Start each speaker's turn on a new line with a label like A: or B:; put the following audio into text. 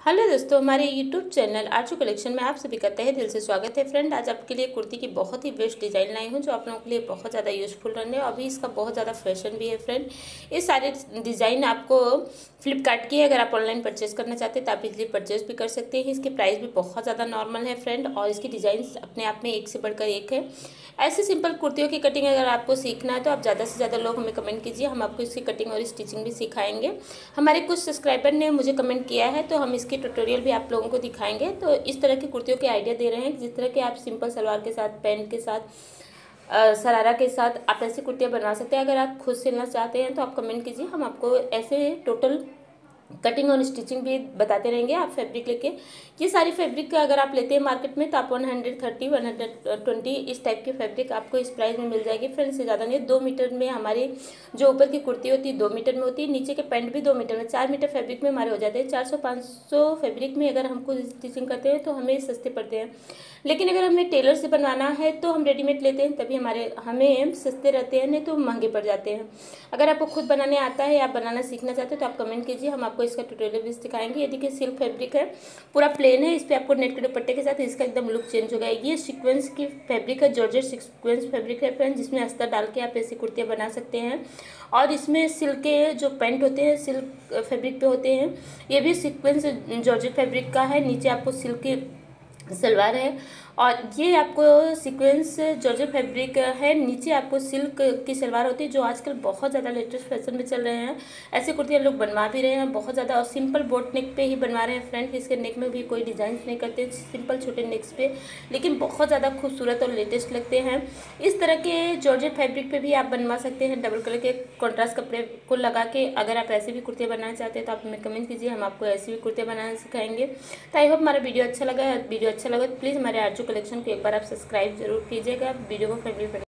A: Hello दोस्तों, हमारे YouTube channel आरजू collection में आप सभी का तहे दिल से स्वागत है। फ्रेंड, आज आपके लिए कुर्ती की बहुत ही बेस्ट डिज़ाइन लाई हूँ जो आप लोगों के लिए बहुत ज़्यादा यूज़फुल रहने और अभी इसका बहुत ज़्यादा फैशन भी है। फ्रेंड, ये सारे डिज़ाइन आपको फ्लिपकार्ट की है। अगर आप ऑनलाइन परचेज करना चाहते हैं तो आप इजीली परचेज भी कर सकते हैं। इसकी प्राइस भी बहुत ज़्यादा नॉर्मल है फ्रेंड, और इसकी डिज़ाइन अपने आप में एक से बढ़कर एक है। ऐसे सिंपल कुर्तियों की कटिंग अगर आपको सीखना है तो आप ज़्यादा से ज़्यादा लोग हमें कमेंट कीजिए, हम आपको इसकी कटिंग और स्टिचिंग भी सिखाएंगे। हमारे कुछ सब्सक्राइबर ने मुझे कमेंट किया है तो हम इसकी ट्यूटोरियल भी आप लोगों को दिखाएंगे। तो इस तरह की कुर्तियों के आइडिया दे रहे हैं जिस तरह के आप सिंपल सलवार के साथ, पैंट के साथ, सरारा के साथ आप ऐसी कुर्तियाँ बनवा सकते हैं। अगर आप खुद सिलना चाहते हैं तो आप कमेंट कीजिए, हम आपको ऐसे टोटल कटिंग और स्टिचिंग भी बताते रहेंगे। आप फैब्रिक लेके, ये सारी फैब्रिक अगर आप लेते हैं मार्केट में तो आप 130 120 इस टाइप की फैब्रिक आपको इस प्राइस में मिल जाएगी। फ्रेंड, से ज़्यादा नहीं। 2 मीटर में हमारी जो ऊपर की कुर्ती होती है 2 मीटर में होती है, नीचे के पैंट भी 2 मीटर में, 4 मीटर फैब्रिक में हमारे हो जाते हैं। 400-500 फैब्रिक में अगर हम खुद स्टिचिंग करते हैं तो हमें सस्ते पड़ते हैं। लेकिन अगर हमें टेलर से बनवाना है तो हम रेडीमेड लेते हैं, तभी हमें सस्ते रहते हैं, नहीं तो महंगे पड़ जाते हैं। अगर आपको खुद बनाने आता है या आप बनाना सीखना चाहते हैं तो आप कमेंट कीजिए, हम आपको इसका ट्यूटोरियल भी सिखाएंगे। ये देखिए सिल्क फैब्रिक है, पूरा प्लेन है। इस पर आपको नेट के दुपट्टे के साथ इसका एकदम लुक चेंज हो गया। ये सीक्वेंस की फैब्रिक है, जॉर्जेट सीक्वेंस फैब्रिक है फ्रेंड, जिसमें अस्तर डाल के आप ऐसी कुर्तियाँ बना सकते हैं। और इसमें सिल्क के जो पैंट होते हैं सिल्क फैब्रिक पे होते हैं। ये भी सीक्वेंस जॉर्जेट फैब्रिक का है, नीचे आपको सिल्क की सलवार है और ये आपको सीक्वेंस जॉर्जेट फैब्रिक है, नीचे आपको सिल्क की सलवार होती है, जो आजकल बहुत ज़्यादा लेटेस्ट फैशन में चल रहे हैं। ऐसी कुर्तियाँ लोग बनवा भी रहे हैं बहुत ज़्यादा, और सिंपल बोट नेक पे ही बनवा रहे हैं फ्रेंड। इसके नेक में भी कोई डिज़ाइन नहीं करते, सिंपल छोटे नेक्स पे, लेकिन बहुत ज़्यादा खूबसूरत और लेटेस्ट लगते हैं। इस तरह के जॉर्जेट फैब्रिक पे भी आप बनवा सकते हैं डबल कलर के कॉन्ट्रास्ट कपड़े को लगा के। अगर आप ऐसे भी कुर्तियाँ बनाना चाहते हैं तो आप हमें कमेंट कीजिए, हम आपको ऐसी भी कुर्तियाँ बनाना सिखाएंगे। तो आई होप हमारा वीडियो अच्छा लगा तो प्लीज़ हमारे आरजू कलेक्शन को एक बार आप सब्सक्राइब जरूर कीजिएगा। वीडियो को फैमिली